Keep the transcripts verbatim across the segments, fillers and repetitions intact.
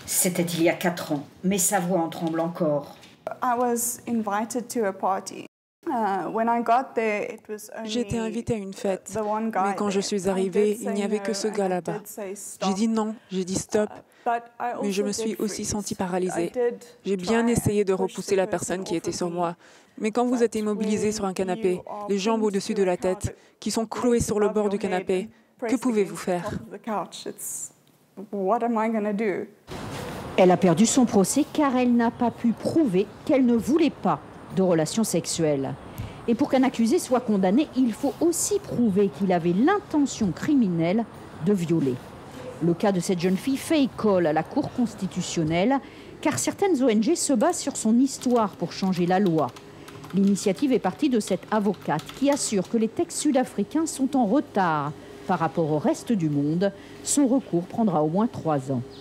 C'était il y a quatre ans, mais sa voix en tremble encore. J'ai été invitée à une fête, mais quand je suis arrivée, il n'y avait que ce gars là-bas. J'ai dit non, j'ai dit stop, mais je me suis aussi sentie paralysée. J'ai bien essayé de repousser la personne qui était sur moi, mais quand vous êtes immobilisé sur un canapé, les jambes au-dessus de la tête, qui sont clouées sur le bord du canapé, que pouvez-vous faire? Elle a perdu son procès car elle n'a pas pu prouver qu'elle ne voulait pas de relations sexuelles. Et pour qu'un accusé soit condamné, il faut aussi prouver qu'il avait l'intention criminelle de violer. Le cas de cette jeune fille fait école à la Cour constitutionnelle car certaines O N G se basent sur son histoire pour changer la loi. L'initiative est partie de cette avocate qui assure que les textes sud-africains sont en retard par rapport au reste du monde. Son recours prendra au moins trois ans.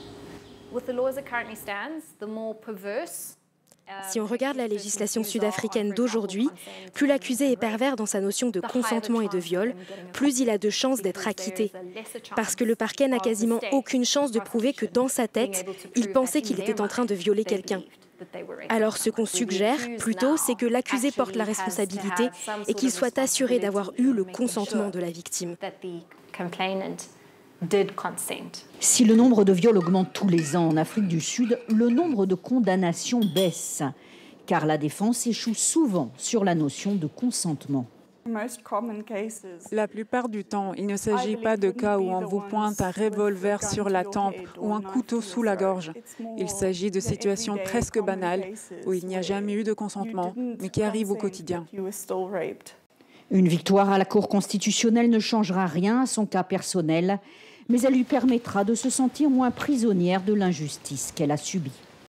Si on regarde la législation sud-africaine d'aujourd'hui, plus l'accusé est pervers dans sa notion de consentement et de viol, plus il a de chances d'être acquitté. Parce que le parquet n'a quasiment aucune chance de prouver que dans sa tête, il pensait qu'il était en train de violer quelqu'un. Alors ce qu'on suggère, plutôt, c'est que l'accusé porte la responsabilité et qu'il soit assuré d'avoir eu le consentement de la victime. Si le nombre de viols augmente tous les ans en Afrique du Sud, le nombre de condamnations baisse, car la défense échoue souvent sur la notion de consentement. La plupart du temps, il ne s'agit pas de cas où on vous pointe un revolver sur la tempe ou un couteau sous la gorge. Il s'agit de situations presque banales où il n'y a jamais eu de consentement, mais qui arrivent au quotidien. Une victoire à la Cour constitutionnelle ne changera rien à son cas personnel, mais elle lui permettra de se sentir moins prisonnière de l'injustice qu'elle a subie.